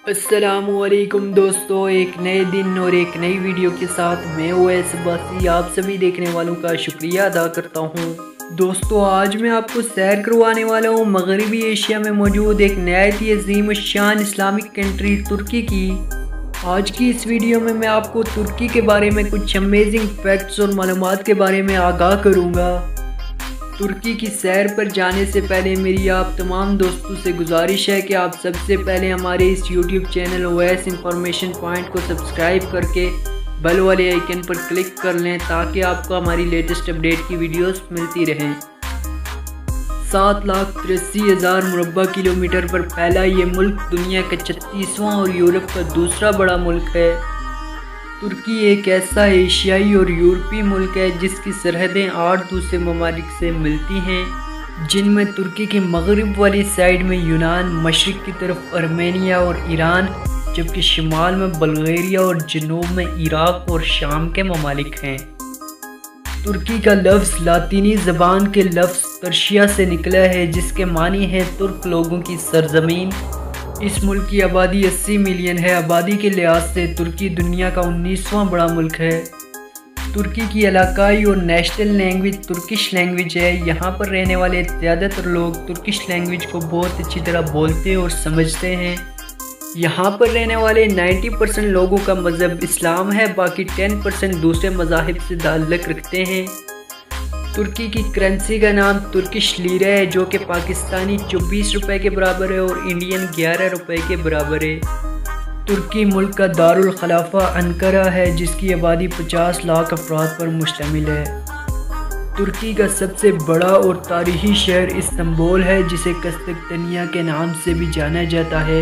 अस्सलामुअलैकुम दोस्तों, एक नए दिन और एक नई वीडियो के साथ मैं ओवैस अब्बासी आप सभी देखने वालों का शुक्रिया अदा करता हूं। दोस्तों, आज मैं आपको सैर करवाने वाला हूं मगरबी एशिया में मौजूद एक नहायत ही अजीम शान इस्लामिक कंट्री तुर्की की। आज की इस वीडियो में मैं आपको तुर्की के बारे में कुछ अमेजिंग फैक्ट्स और मालूमात के बारे में आगाह करूँगा। तुर्की की सैर पर जाने से पहले मेरी आप तमाम दोस्तों से गुजारिश है कि आप सबसे पहले हमारे इस YouTube channel Owais information point को सब्सक्राइब करके बेल वाले आइकन पर क्लिक कर लें ताकि आपको हमारी लेटेस्ट अपडेट की वीडियोस मिलती रहें। 7,83,000 मुरब्बा किलोमीटर पर फैला ये मुल्क दुनिया का 36वां और यूरोप का दूसरा बड़ा मुल्क है। तुर्की एक ऐसा एशियाई और यूरोपीय मुल्क है जिसकी सरहदें 8 दूसरे ममालिक से मिलती हैं, जिनमें तुर्की की मगरिब वाली साइड में यूनान, मशरिक की तरफ आर्मेनिया और ईरान, जबकि शिमाल में बल्गेरिया और जनूब में इराक और शाम के ममालिक हैं। तुर्की का लफ्ज़ लातीनी ज़बान के लफ्ज़ तर्शिया से निकला है, जिसके मानी है तुर्क लोगों की सरजमीन। इस मुल्क की आबादी 80 मिलियन है। आबादी के लिहाज से तुर्की दुनिया का 19वां बड़ा मुल्क है। तुर्की की इलाकाई और नेशनल लैंग्वेज तुर्किश लैंग्वेज है। यहाँ पर रहने वाले ज़्यादातर लोग तुर्किश लैंग्वेज को बहुत अच्छी तरह बोलते और समझते हैं। यहाँ पर रहने वाले 90% लोगों का मज़हब इस्लाम है, बाकी 10% दूसरे मज़ाहिब से ताल्लुक़ रखते हैं। तुर्की की करेंसी का नाम तुर्किश लीरा है, जो कि पाकिस्तानी 24 रुपये के बराबर है और इंडियन 11 रुपये के बराबर है। तुर्की मुल्क का दारुल खलाफा अंकारा है, जिसकी आबादी 50 लाख अफराद पर मुश्तमिल है। तुर्की का सबसे बड़ा और तारीखी शहर इस्तांबुल है, जिसे कस्तकतनिया के नाम से भी जाना जाता है।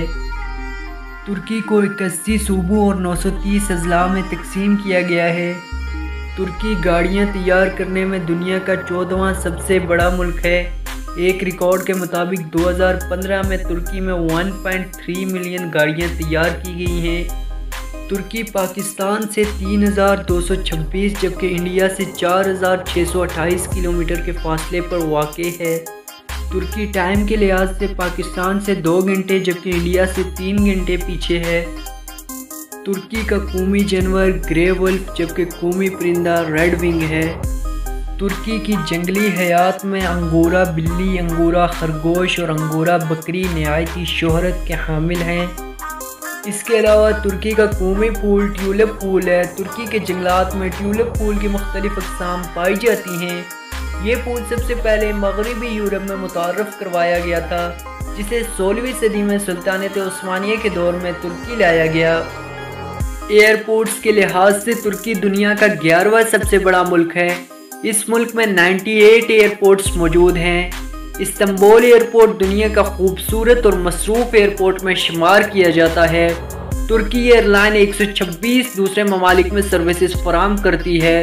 तुर्की को 81 सूबों और 930 अजला में तकसीम किया गया है। तुर्की गाड़ियां तैयार करने में दुनिया का 14वां सबसे बड़ा मुल्क है। एक रिकॉर्ड के मुताबिक 2015 में तुर्की में 1.3 मिलियन गाड़ियां तैयार की गई हैं। तुर्की पाकिस्तान से 3,226 जबकि इंडिया से 4,628 किलोमीटर के फासले पर वाक़ है। तुर्की टाइम के लिहाज से पाकिस्तान से 2 घंटे जबकि इंडिया से 3 घंटे पीछे है। तुर्की का कौमी जानवर ग्रे वुल्फ जबकि कौमी परिंदा रेड विंग है। तुर्की की जंगली हयात में अंगोरा बिल्ली, अंगोरा खरगोश और अंगोरा बकरी नहायती शोहरत के हामिल हैं। इसके अलावा तुर्की का कौमी फूल ट्यूलिप फूल है। तुर्की के जंगलात में ट्यूलिप फूल की मुख्तलिफ अक़साम पाई जाती हैं। ये फूल सबसे पहले मगरबी यूरोप में मुतारफ़ करवाया गया था, जिसे 16वीं सदी में सुल्तानत उस्मानिया के दौर में तुर्की लाया गया। एयरपोर्ट्स के लिहाज से तुर्की दुनिया का 11वां सबसे बड़ा मुल्क है। इस मुल्क में 98 एयरपोर्ट्स मौजूद हैं। इस्तांबुल एयरपोर्ट दुनिया का खूबसूरत और मसरूफ़ एयरपोर्ट में शुमार किया जाता है। तुर्की एयरलाइन 126 दूसरे ममालिक में सर्विसेज फराहम करती है।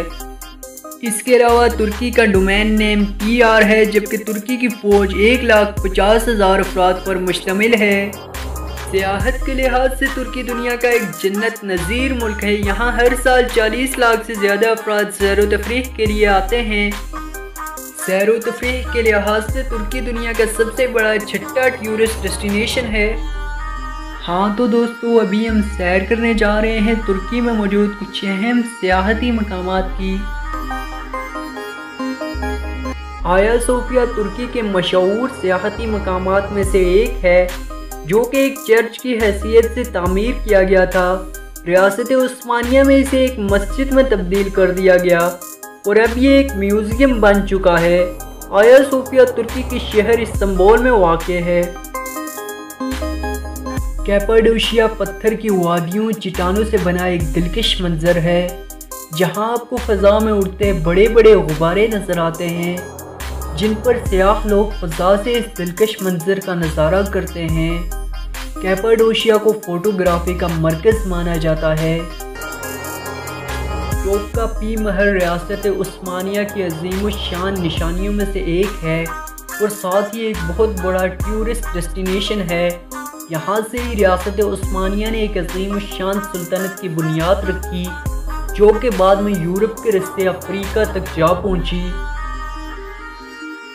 इसके अलावा तुर्की का डोमेन नेम PR है, जबकि तुर्की की फ़ौज 1,50,000 अफराद पर मुश्तमिल है। सियाहत के लिहाज से तुर्की दुनिया का एक जन्नत नज़ीर मुल्क है। यहाँ हर साल 40 लाख से ज़्यादा अफराद सैर व तफरीह के लिए आते हैं। सैर व तफरीह के लिहाज से तुर्की दुनिया का सबसे बड़ा छठा टूरिस्ट डेस्टिनेशन है। हाँ तो दोस्तों, अभी हम सैर करने जा रहे हैं तुर्की में मौजूद कुछ अहम सियाहती मकामात की। आया सोफिया तुर्की के मशहूर सियाहती मकामात में से एक है, जो कि एक चर्च की हैसियत से तामीर किया गया था। रियासत उस्मानिया में इसे एक मस्जिद में तब्दील कर दिया गया और अब ये एक म्यूज़ियम बन चुका है। आया सोफिया तुर्की के शहर इस्तांबुल में वाक़ है। कैपाडोशिया पत्थर की वादियों चट्टानों से बना एक दिलकश मंजर है, जहां आपको फ़ज़ा में उड़ते बड़े बड़े गुब्बारे नज़र आते हैं, जिन पर सयाह लोग फ़ज़ा से इस दिलकश मंजर का नज़ारा करते हैं। कैपाडोशिया को फ़ोटोग्राफी का मरकज़ माना जाता है। टोपकापी महल रियासत उस्मानिया की अजीम शान निशानियों में से एक है और साथ ही एक बहुत बड़ा टूरिस्ट डेस्टिनेशन है। यहाँ से ही रियासत उस्मानिया ने एक अजीम शान सुल्तनत की बुनियाद रखी, जो कि बाद में यूरोप के रास्ते अफ्रीका तक जा पहुँची।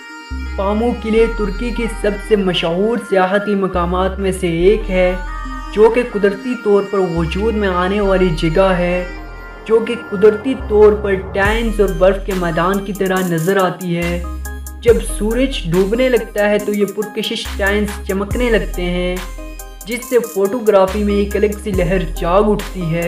पामुकिले तुर्की की सबसे मशहूर सियाहती मकामात में से एक है, जो कि कुदरती तौर पर वजूद में आने वाली जगह है, जो कि कुदरती तौर पर टाइम्स और बर्फ़ के मैदान की तरह नज़र आती है। जब सूरज डूबने लगता है तो ये पुरकशिश टाइम्स चमकने लगते हैं, जिससे फ़ोटोग्राफी में एक अलग सी लहर जाग उठती है।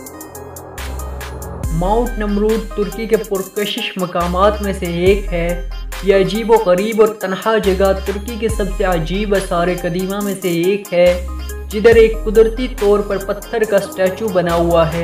माउंट नमरूद तुर्की के पुरकशिश मकामात में से एक है। यह अजीब व गरीब और तन्हा जगह तुर्की के सबसे अजीब आसार कदीमा में से एक है, जिधर एक कुदरती तौर पर पत्थर का स्टैचू बना हुआ है।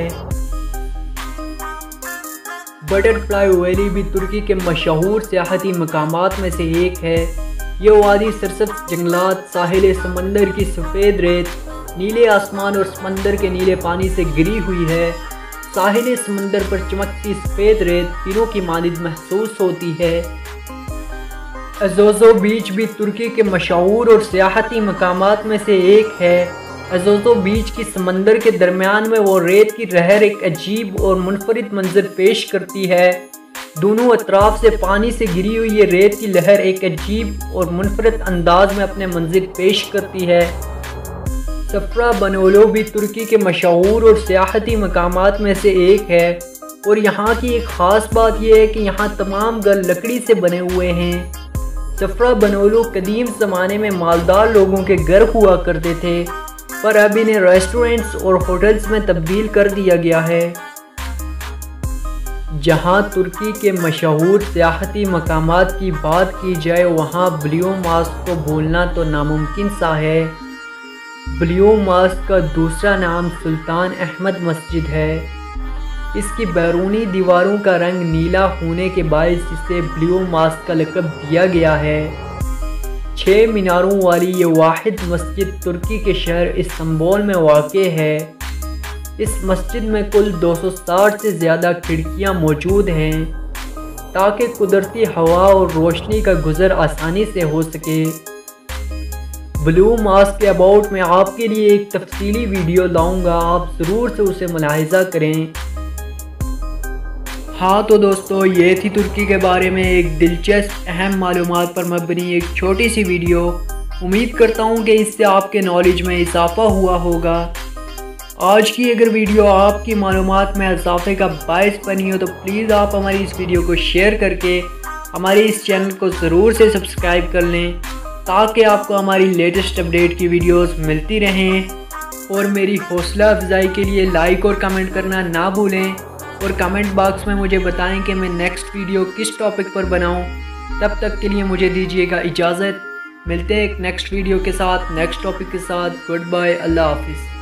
बटरफ्लाई वैली भी तुर्की के मशहूर सियाहती मकामात में से एक है। यह वादी सरसब्ज़ जंगलात, साहिल समंदर की सफ़ेद रेत, नीले आसमान और समंदर के नीले पानी से घिरी हुई है। साहिल समंदर पर चमकती सफ़ेद रेत तीनों की मानिद महसूस होती है। अज़ोज़ो बीच भी तुर्की के मशहूर और सियाहती मकामात में से एक है। अज़ोज़ो बीच की समंदर के दरमियान में वो रेत की लहर एक अजीब और मुनफरिद मंजर पेश करती है। दोनों अतराफ से पानी से घिरी हुई ये रेत की लहर एक अजीब और मुनफरिद अंदाज में अपने मंजर पेश करती है। सफ़रा बनोलो भी तुर्की के मशहूर और सियाहती मकामात में से एक है, और यहाँ की एक ख़ास बात यह है कि यहाँ तमाम घर लकड़ी से बने हुए हैं। सफ़रा बनोलो कदीम ज़माने में मालदार लोगों के घर हुआ करते थे, पर अब इन्हें रेस्टोरेंट्स और होटल्स में तब्दील कर दिया गया है। जहाँ तुर्की के मशहूर सियाहती मकामात की बात की जाए, वहाँ ब्लू मॉस्क को भूलना तो नामुमकिन सा है। ब्लू मॉस्क का दूसरा नाम सुल्तान अहमद मस्जिद है। इसकी बैरूनी दीवारों का रंग नीला होने के बायस इसे ब्लू मॉस्क का लक़ब दिया गया है। 6 मीनारों वाली ये वाहिद मस्जिद तुर्की के शहर इस्तांबुल में वाक़े है। इस मस्जिद में कुल 260 से ज़्यादा खिड़कियाँ मौजूद हैं, ताकि कुदरती हवा और रोशनी का गुज़र आसानी से हो सके। ब्लू मॉस्क के अबाउट में आपके लिए एक तफसीली वीडियो लाऊंगा, आप ज़रूर से उसे मुलाहिज़ा करें। हाँ तो दोस्तों, ये थी तुर्की के बारे में एक दिलचस्प अहम मालूमात पर मबनी एक छोटी सी वीडियो। उम्मीद करता हूँ कि इससे आपके नॉलेज में इजाफ़ा हुआ होगा। आज की अगर वीडियो आपकी मालूमात में इजाफ़े का बायस बनी हो तो प्लीज़ आप हमारी इस वीडियो को शेयर करके हमारे इस चैनल को ज़रूर से सब्सक्राइब कर लें, ताकि आपको हमारी लेटेस्ट अपडेट की वीडियोस मिलती रहें। और मेरी हौसला अफजाई के लिए लाइक और कमेंट करना ना भूलें, और कमेंट बॉक्स में मुझे बताएं कि मैं नेक्स्ट वीडियो किस टॉपिक पर बनाऊं। तब तक के लिए मुझे दीजिएगा इजाज़त। मिलते हैं एक नेक्स्ट वीडियो के साथ, नेक्स्ट टॉपिक के साथ। गुड बाय, अल्लाह हाफिज़।